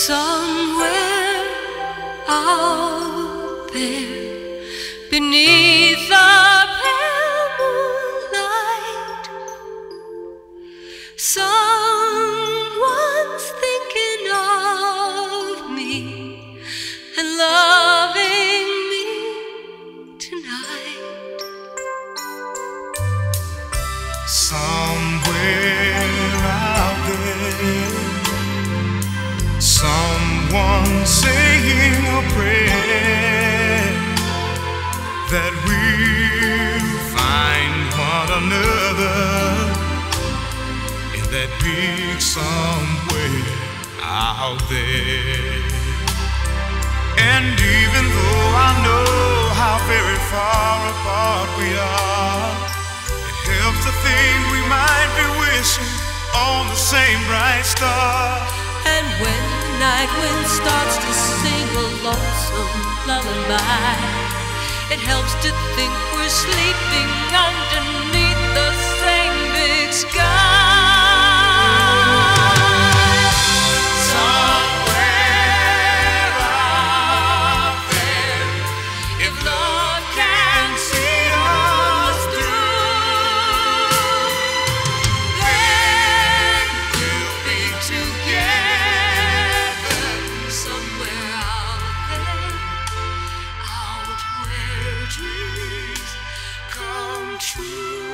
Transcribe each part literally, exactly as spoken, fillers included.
Somewhere out there, beneath the pale moonlight, someone's thinking of me and loving me tonight. Somewhere out there, someone saying a prayer that we'll find one another in that big somewhere out there. And even though I know how very far apart we are, it helps to think we might be wishing on the same bright star. And when the night wind starts to sing a lonesome lullaby, it helps to think we're sleeping underneath the same big sky. Somewhere out there, if love can see us through, then we'll be together. Somewhere out there, out where dreams come true.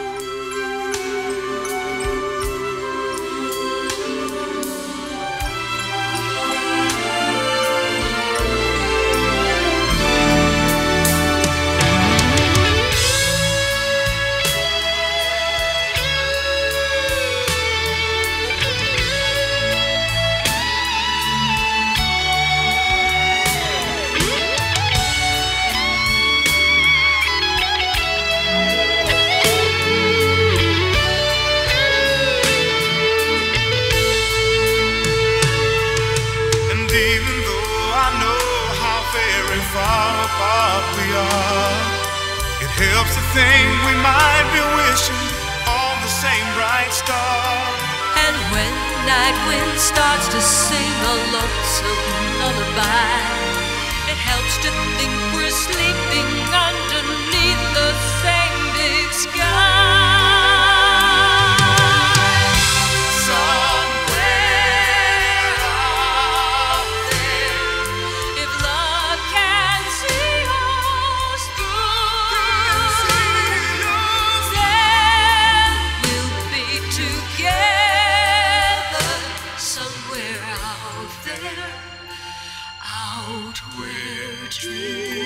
Far apart we are, it helps to think we might be wishing on the same bright star. And when the night wind starts to sing a lonesome lullaby, it helps to think we're sleeping underneath the same big sky. Out where dreams